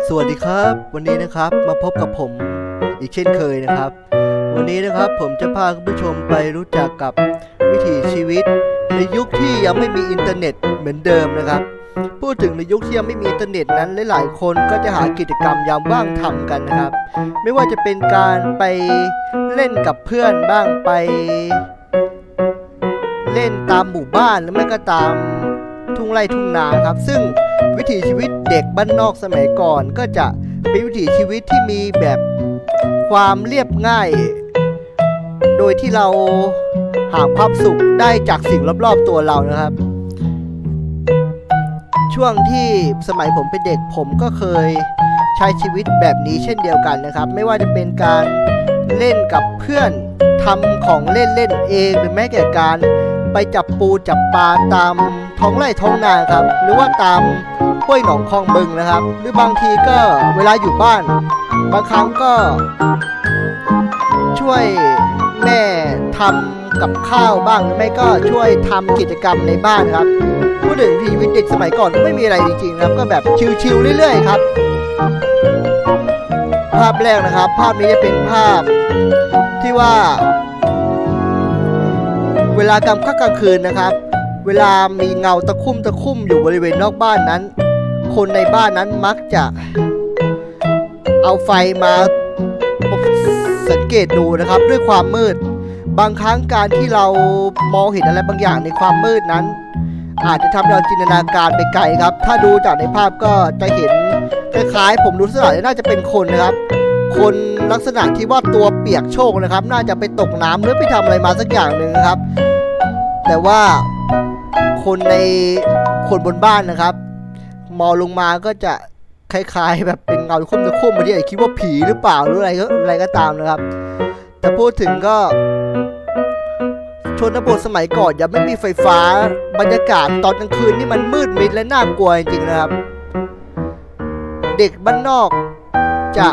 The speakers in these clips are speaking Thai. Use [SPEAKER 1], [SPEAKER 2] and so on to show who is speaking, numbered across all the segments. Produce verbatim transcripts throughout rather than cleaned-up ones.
[SPEAKER 1] สวัสดีครับวันนี้นะครับมาพบกับผมอีกเช่นเคยนะครับวันนี้นะครับผมจะพาคุณผู้ชมไปรู้จักกับวิถีชีวิตในยุคที่ยังไม่มีอินเทอร์เน็ตเหมือนเดิมนะครับพูดถึงในยุคที่ยังไม่มีอินเทอร์เน็ตนั้นหลายๆคนก็จะหากิจกรรมยามว่างทำกันนะครับไม่ว่าจะเป็นการไปเล่นกับเพื่อนบ้างไปเล่นตามหมู่บ้านหรือไม่ก็ตามทุ่งไร่ทุ่งนาครับซึ่งวิถีชีวิตเด็กบ้านนอกสมัยก่อนก็จะเป็นวิถีชีวิตที่มีแบบความเรียบง่ายโดยที่เราหาความสุขได้จากสิ่งรอบๆตัวเรานะครับช่วงที่สมัยผมเป็นเด็กผมก็เคยใช้ชีวิตแบบนี้เช่นเดียวกันนะครับไม่ว่าจะเป็นการเล่นกับเพื่อนทำของเล่นเล่นเองหรือแม้แต่การไปจับปูจับปลาตามท้องไร่ท้องนาครับหรือว่าตามห้วยหนองคลองบึงนะครับหรือบางทีก็เวลาอยู่บ้านบางครั้งก็ช่วยแม่ทำกับข้าวบ้างหรือไม่ก็ช่วยทำกิจกรรมในบ้านครับพูดถึงชีวิตเด็กสมัยก่อนก็ไม่มีอะไรจริงๆครับก็แบบชิลๆเรื่อยๆครับภาพแรกนะครับภาพนี้จะเป็นภาพที่ว่าเวลากลางค่ำกลางคืนนะครับเวลามีเงาตะคุ่มตะคุ่มอยู่บริเวณนอกบ้านนั้นคนในบ้านนั้นมักจะเอาไฟมาสังเกตดูนะครับด้วยความมืดบางครั้งการที่เรามองเห็นอะไรบางอย่างในความมืดนั้นอาจจะทำให้เราจินตนาการไปไกลครับถ้าดูจากในภาพก็จะเห็นคล้ายๆผมรู้สึกว่าน่าจะเป็นคนนะครับคนลักษณะที่ว่าตัวเปียกโชกนะครับน่าจะไปตกน้ำหรือไปทำอะไรมาสักอย่างหนึ่งนะครับแต่ว่าคนในคนบนบ้านนะครับมองลงมาก็จะคล้ายๆแบบเป็นเงาคุ้มตะคุ่มมาที่ไอ้คิดว่าผีหรือเปล่าหรืออะไรก็อะไรก็ตามนะครับแต่พูดถึงก็ชนบทสมัยก่อนยังไม่มีไฟฟ้าบรรยากาศตอนกลางคืนนี่มันมืดมิดและน่ากลัวจริงๆนะครับเด็กบ้านนอกจะ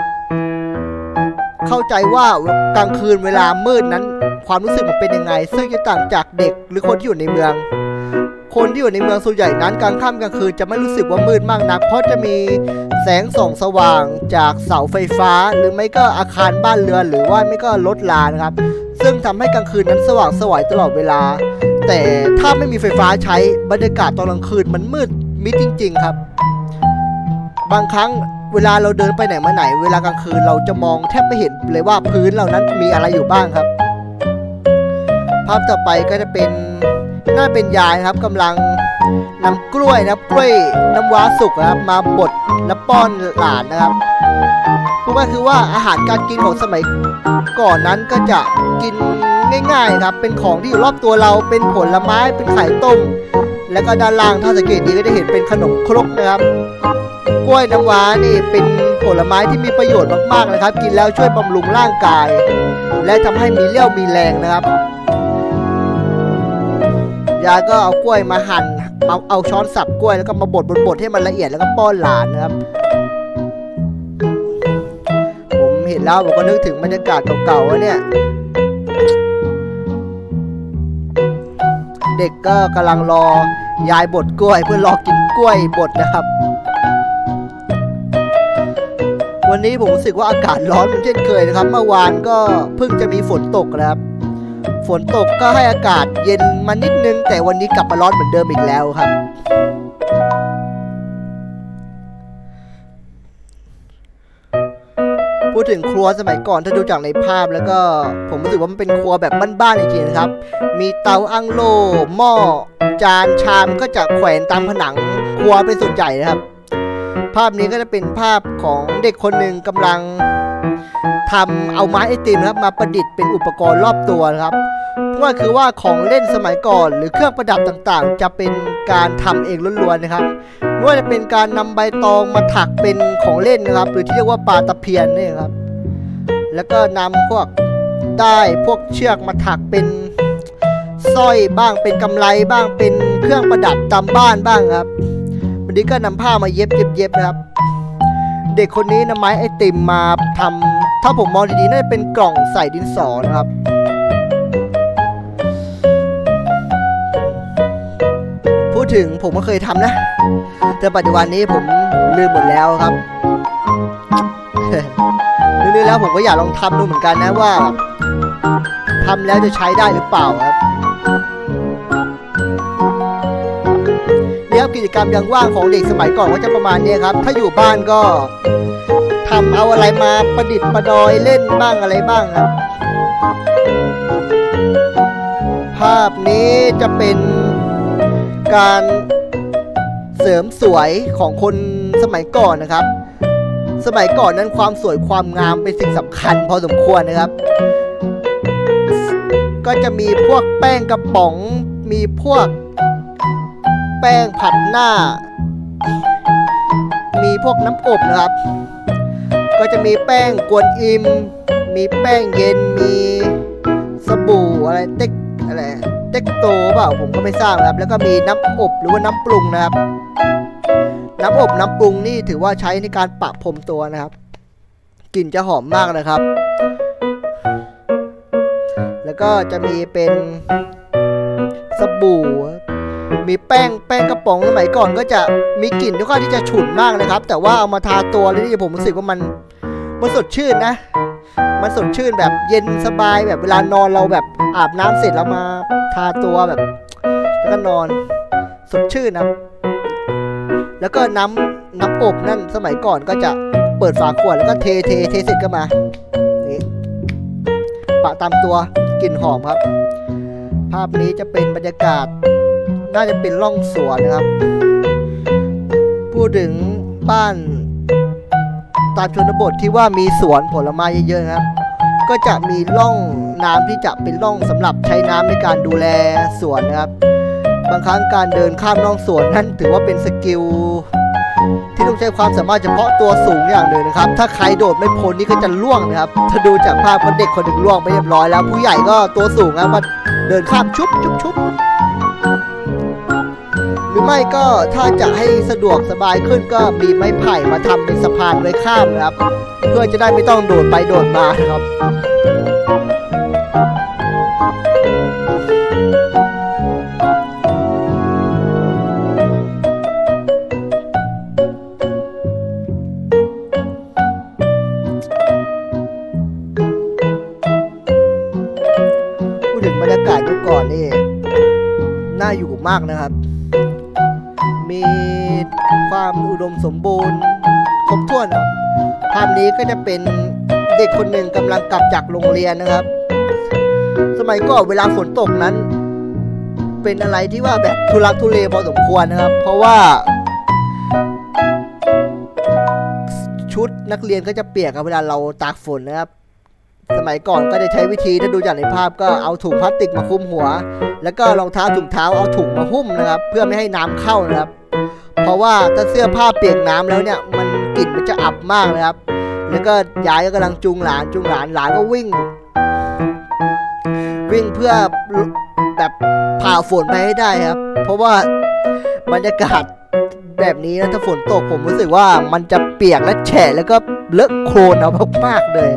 [SPEAKER 1] เข้าใจว่ากลางคืนเวลามืดนั้นความรู้สึกมันเป็นยังไงซึ่งจะต่างจากเด็กหรือคนที่อยู่ในเมืองคนที่อยู่ในเมืองส่วนใหญ่นั้นกลางค่ำกลางคืนจะไม่รู้สึกว่ามืดมากนักเพราะจะมีแสงส่องสว่างจากเสาไฟฟ้าหรือไม่ก็อาคารบ้านเรือนหรือว่าไม่ก็รถรานะครับซึ่งทำให้กลางคืนนั้นสว่างสวยตลอดเวลาแต่ถ้าไม่มีไฟฟ้าใช้บรรยากาศตอนกลางคืนมันมืดมิดจริงๆครับบางครั้งเวลาเราเดินไปไหนมาไหนเวลากลางคืนเราจะมองแทบไม่เห็นเลยว่าพื้นเหล่านั้นมีอะไรอยู่บ้างครับภาพต่อไปก็จะเป็นน่าเป็นยายครับกำลังนำกล้วยนะครับกล้วยน้ำว้าสุกนะครับมาบดและป้อนหลานนะครับพูดง่ายคือว่าอาหารการกินของสมัยก่อนนั้นก็จะกินง่ายๆครับเป็นของที่อยู่รอบตัวเราเป็นผลไม้เป็นไข่ต้มแล้วก็ด้านล่างถ้าสังเกตดีก็จะเห็นเป็นขนมครกนะครับกล้วยน้ำว้านี่เป็นผลไม้ที่มีประโยชน์มากๆนะครับกินแล้วช่วยบำรุงร่างกายและทำให้มีเรี่ยวมีแรงนะครับยายก็เอากล้วยมาหั่นเอาเอาช้อนสับกล้วยแล้วก็มาบดบดให้มันละเอียดแล้วก็ป้อนหลานนะครับผมเห็นแล้วผมก็นึกถึงบรรยากาศเก่าๆเนี่ยเด็กก็กำลังรอยายบดกล้วยเพื่อรอกินกล้วยบดนะครับวันนี้ผมรู้สึกว่าอากาศร้อนเหมือนเช่นเคยนะครับเมื่อวานก็เพิ่งจะมีฝนตกนะครับฝนตกก็ให้อากาศเย็นมานิดนึงแต่วันนี้กลับมาร้อนเหมือนเดิมอีกแล้วครับพูดถึงครัวสมัยก่อนถ้าดูจากในภาพแล้วก็ผมรู้สึกว่ามันเป็นครัวแบบบ้านๆจริงๆนะครับมีเตาอั้งโล่หม้อจานชามก็จะแขวนตามผนังครัวเป็นส่วนใหญ่นะครับภาพนี้ก็จะเป็นภาพของเด็กคนหนึ่งกำลังทำเอาไม้ไอติมนะครับมาประดิษฐ์เป็นอุปกรณ์รอบตัวนะครับว่าคือว่าของเล่นสมัยก่อนหรือเครื่องประดับต่างๆจะเป็นการทำเองล้วนๆนะครับไม่ว่าจะเป็นการนำใบตองมาถักเป็นของเล่นนะครับหรือที่เรียกว่าปลาตะเพียนนี่ครับแล้วก็นำพวกได้พวกเชือกมาถักเป็นสร้อยบ้างเป็นกำไลบ้างเป็นเครื่องประดับตามบ้านบ้างครับวันนี้ก็นำผ้ามาเย็บเย็บเย็บนะครับเด็กคนนี้นำไม้ไอติมมาทำถ้าผมมองดีๆน่าจะเป็นกล่องใส่ดินสอนะครับพูดถึงผมก็เคยทำนะแต่ปัจจุบันนี้ผมลืมหมดแล้วครับแล้วผมก็อยากลองทำดูเหมือนกันนะว่าทำแล้วจะใช้ได้หรือเปล่าครับนี่ครับกิจกรรมยังว่างของเด็กสมัยก่อนก็จะประมาณนี้ครับถ้าอยู่บ้านก็ทำเอาอะไรมาประดิษฐ์ประดอยเล่นบ้างอะไรบ้างครับภาพนี้จะเป็นการเสริมสวยของคนสมัยก่อนนะครับสมัยก่อนนั้นความสวยความงามเป็นสิ่งสำคัญพอสมควรนะครับก็จะมีพวกแป้งกระป๋องมีพวกแป้งผัดหน้ามีพวกน้ำอบนะครับก็จะมีแป้งกวนอิมมีแป้งเย็นมีสบู่อะไรเต็กอะไรเต็กโตเปล่าผมก็ไม่ทราบนะครับแล้วก็มีน้ำอบหรือว่าน้ำปรุงนะครับน้ำอบน้ำปรุงนี่ถือว่าใช้ในการปะพรมตัวนะครับกลิ่นจะหอมมากนะครับแล้วก็จะมีเป็นสบู่มีแป้งแป้งกระป๋องสมัยก่อนก็จะมีกลิ่นที่ค่อนข้างที่จะฉุนมากนะครับแต่ว่าเอามาทาตัวแล้วนี่ผมรู้สึกว่ามันมันสดชื่นนะมันสดชื่นแบบเย็นสบายแบบเวลานอนเราแบบอาบน้ำเสร็จแล้วมาทาตัวแบบแล้วก็นอนสดชื่นนะแล้วก็น้ำน้ำอบนั่นสมัยก่อนก็จะเปิดฝาขวดแล้วก็เทเทเทเสร็จก็มานี่ปะตามตัวกลิ่นหอมครับภาพนี้จะเป็นบรรยากาศน่าจะเป็นร่องสวนนะครับพูดถึงบ้านตามชนบทที่ว่ามีสวนผลไม้เยอะๆนะครับก็จะมีร่องน้ำที่จะเป็นร่องสำหรับใช้น้ำในการดูแลสวนนะครับบางครั้งการเดินข้ามร่องสวนนั้นถือว่าเป็นสกิลที่ต้องใช้ความสามารถเฉพาะตัวสูงอย่างหนึ่งนะครับถ้าใครโดดไม่พ้นนี่ก็จะล่วงนะครับถ้าดูจากภาพคนเด็กคนหนึ่งล่วงไปเรียบร้อยแล้วผู้ใหญ่ก็ตัวสูงนะก็เดินข้ามชุบชุบชุบหรือไม่ก็ถ้าจะให้สะดวกสบายขึ้นก็มีไม้ไผ่มาทำเป็นสะพานไว้ข้ามนะครับเพื่อจะได้ไม่ต้องโดดไปโดดมานะครับพูดถึงบรรยากาศยุคก่อนนี่น่าอยู่มากนะครับมีความอุดมสมบูรณ์ครบถ้วนครับภาพนี้ก็จะเป็นเด็กคนหนึ่งกำลังกลับจากโรงเรียนนะครับสมัยก่อนเวลาฝนตกนั้นเป็นอะไรที่ว่าแบบทุลักทุเลพอสมควรนะครับเพราะว่าชุดนักเรียนก็จะเปียกเวลาเราตากฝนนะครับสมัยก่อนก็จะใช้วิธีถ้าดูจากในภาพก็เอาถุงพลาสติกมาคลุมหัวแล้วก็รองเท้าถุงเท้าเอาถุงมาหุ้มนะครับเพื่อไม่ให้น้ำเข้านะครับเพราะว่าถ้าเสื้อผ้าเปียกน้ำแล้วเนี่ยมันกลิ่นมันจะอับมากนะครับแล้วก็ยายก็กำลังจูงหลานจูงหลานหลานก็วิ่งวิ่งเพื่อแบบผ่าฝนไปให้ได้ครับเพราะว่าบรรยากาศแบบนี้นะถ้าฝนตกผมรู้สึกว่ามันจะเปียกและแฉะแล้วก็เลอะโคลนเอามากๆเลย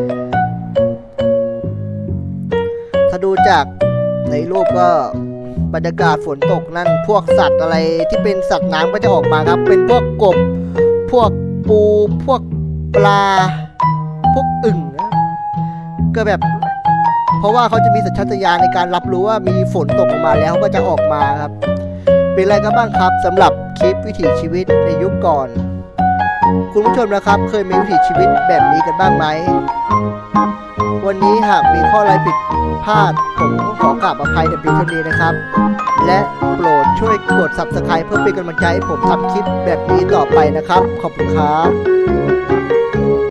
[SPEAKER 1] ถ้าดูจากในรูปก็บรรยากาศฝนตกนั่นพวกสัตว์อะไรที่เป็นสัตว์น้ำก็จะออกมาครับเป็นพวกกบพวกปูพวกปลาพวกอึ่งนะก็แบบเพราะว่าเขาจะมีสัญชาตญาณในการรับรู้ว่ามีฝนตกออกมาแล้วก็จะออกมาครับเป็นอะไรกันบ้างครับสำหรับคลิปวิถีชีวิตในยุคก่อนคุณผู้ชมนะครับเคยมีวิถีชีวิตแบบนี้กันบ้างไหมวันนี้หากมีข้ออะไรผิดพลาดผมขอกราบอภัยแต่เพียงเท่านี้นะครับและโปรดช่วยกด ซับสไครบ์ เพื่อเป็นกำลังใจให้ผมทำคลิปแบบนี้ต่อไปนะครับขอบคุณครับ